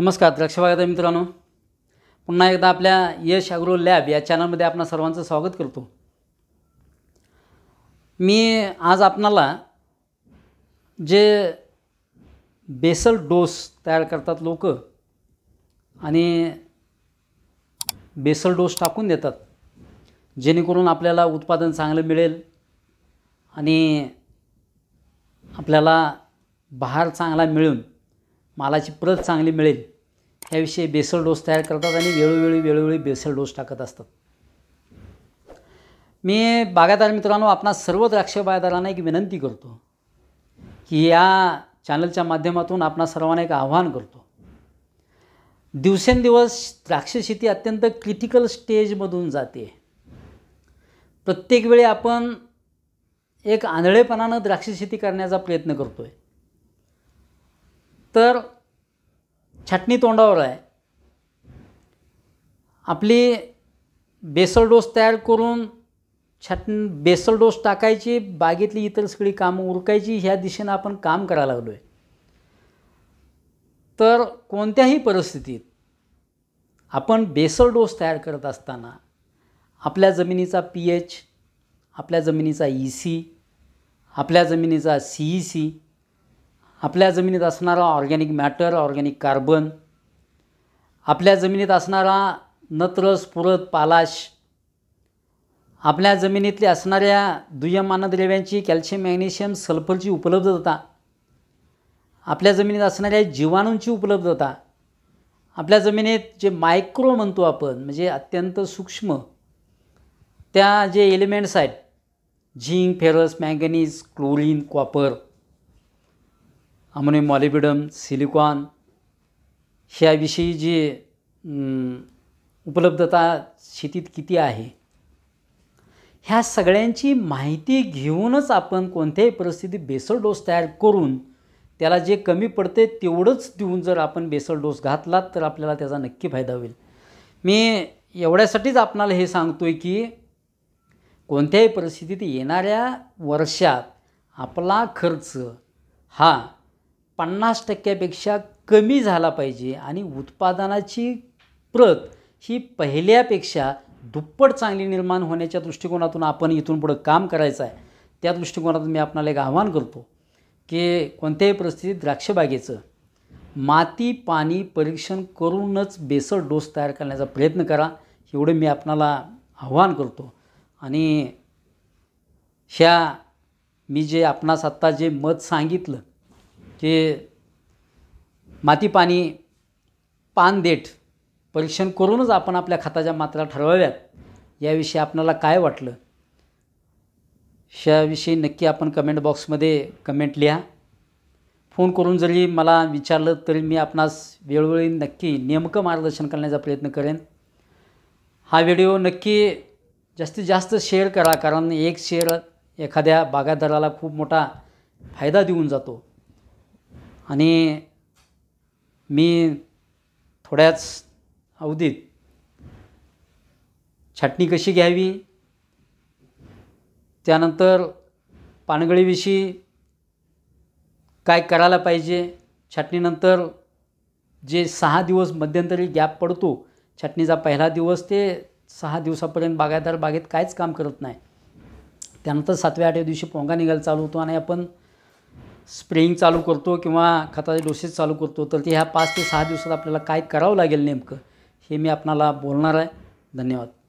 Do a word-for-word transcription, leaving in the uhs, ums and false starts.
नमस्कार द्राक्ष बागायतदार मित्रांनो, पुन्हा एकदा आपल्या यश ॲग्रो लॅब या चॅनलमध्ये आपणा सर्वांचं स्वागत करतो। मी आज आपणाला जे बेसल डोस तयार करतात लोक आणि बेसल डोस टाकून देतात, जेणेकरून आपल्याला उत्पादन चांगलं मिळेल आणि आपल्याला बहार चांगला मिळून मालाची प्रत चांगली मिळेल याविषयी बेसल डोस तयार करतात आणि वेळोवेळी वेळोवेळी बेसल डोस टाकत असतात। मी बागायतदार मित्रांनो, आपणा सर्व द्राक्ष बागायतदारांना एक विनंती करतो की या चॅनलच्या माध्यमातून आपणा सर्वांना एक आव्हान करतो। दिवसेंदिवस द्राक्ष शेती अत्यंत क्रिटिकल स्टेजमधून जाते। प्रत्येक वेळी आपण एक आंधळेपणाने द्राक्ष शेती करण्याचा प्रयत्न करतोय, तर छाटणी तोंडावर आहे। आपली बेसल डोस तयार करून छाटणी बेसल डोस टाकायची, बागेतली इतर सगळी कामं उरकायची, ह्या दिशेने आपण काम करायला लागलोय। तर कोणत्याही परिस्थितीत आपण बेसल डोस तयार करत असताना आपल्या जमिनीचा पीएच, आपल्या जमिनीचा ईसी, आपल्या जमिनीचा सीईसी, आपल्या जमिनीत असणारा ऑर्गॅनिक मॅटर, ऑर्गॅनिक कार्बन, आपल्या जमिनीत असणारा नत्र, स्फुरद, पालाश, आपल्या जमिनीतली असणाऱ्या दुय्यम अन्नद्रव्यांची कॅल्शियम, मॅग्नेशियम, सल्फरची उपलब्धता, आपल्या जमिनीत असणाऱ्या जीवाणूंची उपलब्धता, आपल्या जमिनीत जे मायक्रो म्हणतो आपण, म्हणजे अत्यंत सूक्ष्म त्या जे एलिमेंट्स आहेत, zinc, ferrous, manganese, chlorine, copper, ammonium, molybdenum, silicon, ह्याविषयी जी उपलब्धता शेतीत किती आहे, ह्या सगळ्यांची माहिती घेऊनच आपण कोणत्याही परिस्थितीत बेसल डोस तयार करून त्याला जे कमी पडते तेवढंच देऊन जर आपण बेसल डोस घातलात तर आपल्याला त्याचा नक्की फायदा होईल। मी एवढ्यासाठीच आपणाला हे सांगतोय की कोणत्याही परिस्थितीत येणाऱ्या वर्षात आपला खर्च हा पन्नास टक्क्यापेक्षा कमी झाला पाहिजे आणि उत्पादनाची प्रत ही पहिल्यापेक्षा दुप्पट चांगली निर्माण होण्याच्या दृष्टिकोनातून आपण इथून पुढे काम करायचं आहे। त्या दृष्टिकोनातून मी आपल्याला एक आव्हान करतो की कोणत्याही परिस्थितीत द्राक्ष बागेचं माती पाणी परीक्षण करूनच बेसल डोस तयार करण्याचा प्रयत्न करा, एवढे मी आपल्याला आव्हान करतो। आणि ह्या मी जे आपणास आत्ता जे मत सांगितलं की माती पाणी पान देठ परीक्षण करूनच आपण आपल्या खताच्या मात्रा ठरवाव्यात, याविषयी आपल्याला काय वाटलं ह्याविषयी नक्की आपण कमेंट बॉक्समध्ये कमेंट लिहा। फोन करून जरी मला विचारलं तरी मी आपणास वेळोवेळी नक्की नेमकं मार्गदर्शन करण्याचा प्रयत्न करेन। हा व्हिडिओ नक्की जास्तीत जास्त शेअर करा, कारण एक शेअर एखाद्या बागायतदाराला खूप मोठा फायदा देऊन जातो। आणि मी थोड्याच अवधीत छाटणी कशी घ्यावी, त्यानंतर पानगळीविषयी काय करायला पाहिजे, छाटणीनंतर जे सहा दिवस मध्यंतरी गॅप पडतो, छाटणीचा पहिला दिवस ते सहा दिवसापर्यंत बागायतदार बागेत काहीच काम करत नाही, त्यानंतर सातव्या आठव्या दिवशी पोंगा निघायला चालू होतो आणि आपण स्प्रेइंग चालू करतो किंवा खताचे डोसेस चालू करतो। तर ते ह्या पाच ते सहा दिवसात आपल्याला काय करावं लागेल नेमकं हे मी आपणाला बोलणार आहे। धन्यवाद।